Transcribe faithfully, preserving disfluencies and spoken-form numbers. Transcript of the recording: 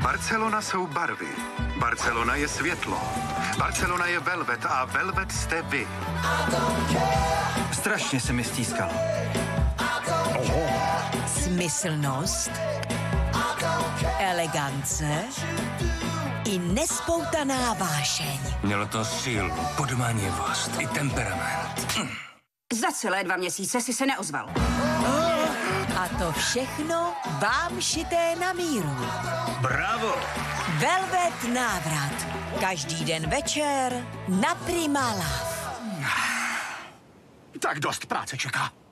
Barcelona jsou barvy. Barcelona je světlo. Barcelona je velvet a velvet jste vy. Strašně se mi stýskalo. Smyslnost, elegance i nespoutaná vášeň. Mělo to sílu, podmanivost i temperament. Hm. Za celé dva měsíce si se neozval. A to všechno vám šité na míru. Bravo! Velvet návrat. Každý den večer na Prima Love. Tak dost práce čeká.